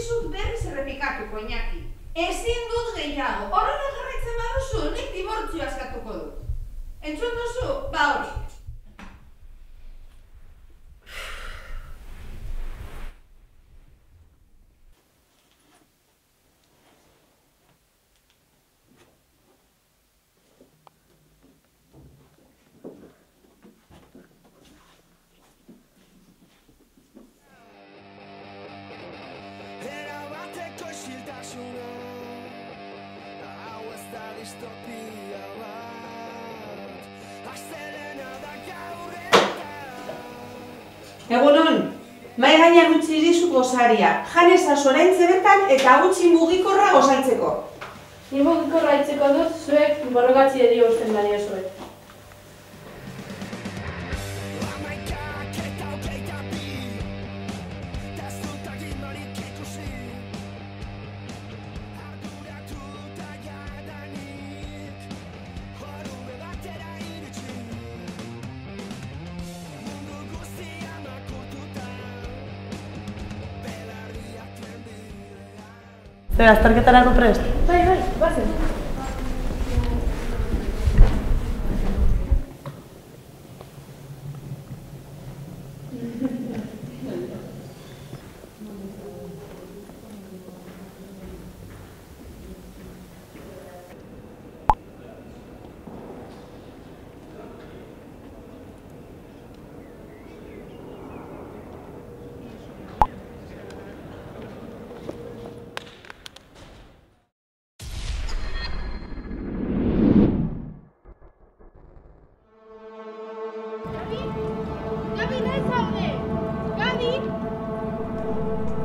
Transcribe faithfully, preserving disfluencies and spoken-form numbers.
dizut berriz errepikatuko, Iñaki. Ezin dut gehiago. Horrela jarraitzen baduzu, nik dibortzioa eskatuko dut. Entzun duzu? Ba hori. Egunon, mai gainean utzi dizu gozaria. Jan ezazu oraintxe bertan eta gutxi mugikorra gozaltzeko. Ni mugikorra itzeko dut, zuek borrokatzi edio usten bali zuek. Zer, azterketarako prest? Bai, bai, bazen. Gabi, noiz zaude? Gabi?